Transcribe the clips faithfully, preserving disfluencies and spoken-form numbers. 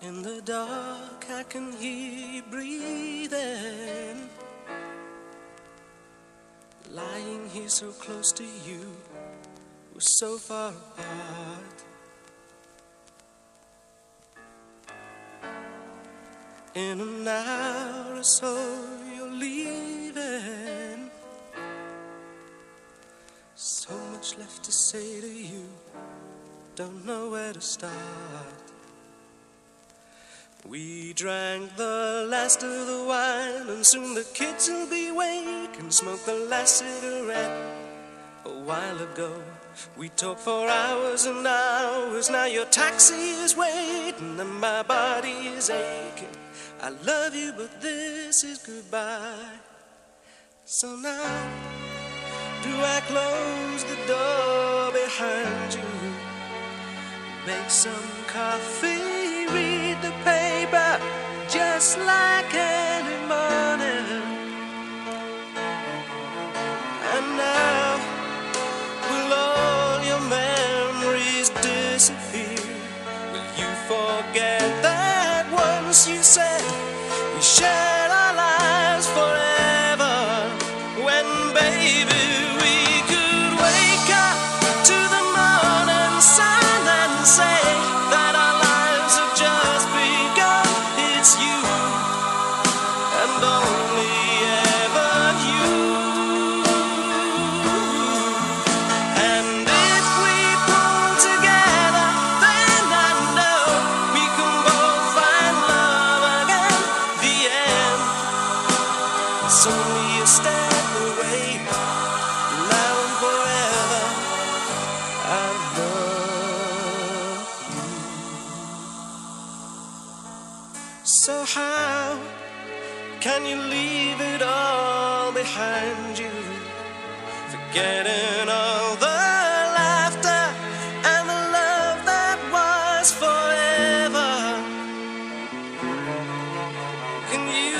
In the dark I can hear you breathing, lying here so close to you, we're so far apart. In an hour or so you're leaving, so much left to say to you, don't know where to start. We drank the last of the wine, and soon the kids will be awake, and smoked the last cigarette a while ago. We talked for hours and hours, now your taxi is waiting and my body is aching. I love you, but this is goodbye. So now, do I close the door behind you, make some coffee, read the paper just like any morning? And now, will all your memories disappear? Will you forget that once you said we shared our lives forever, when baby we could wake up to the morning sun and say that our lives have just begun? It's you and only ever you. And if we pull together, then I know we can both find love again. The end, it's only a step away. Now and forever, I love you. So how can you leave it all behind you, forgetting all the laughter and the love that was forever? Can you,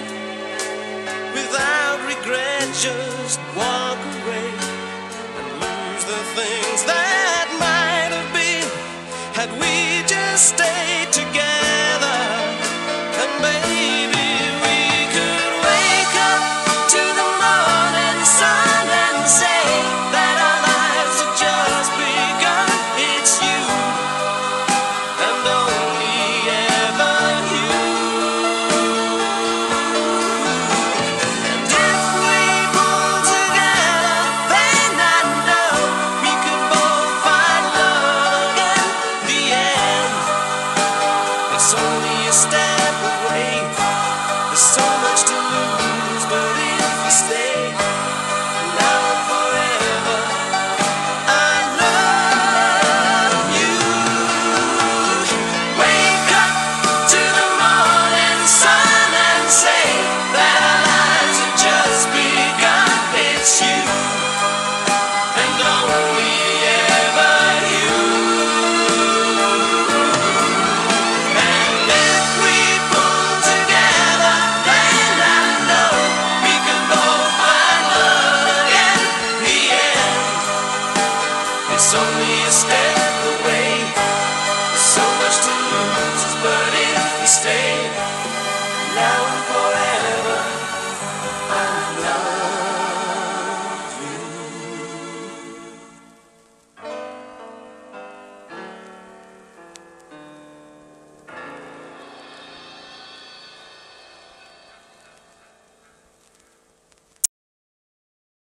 without regret, just walk away and lose the things that might have been, had we just stayed together? And baby, we could wake up to the morning sun and say that our lives have just begun. It's you and only ever you. And if we pull together, then I know we could both find love again. The end, it's only a step away. There's so much to lose, but if we stay, now and forever, I love you. Wake up to the morning sun and say that our lives have just begun. It's you and only ever you. And if we pull together, then I know we can both find love again. The end, it's only a step away. There's so much to lose, but if we stay, now and forever,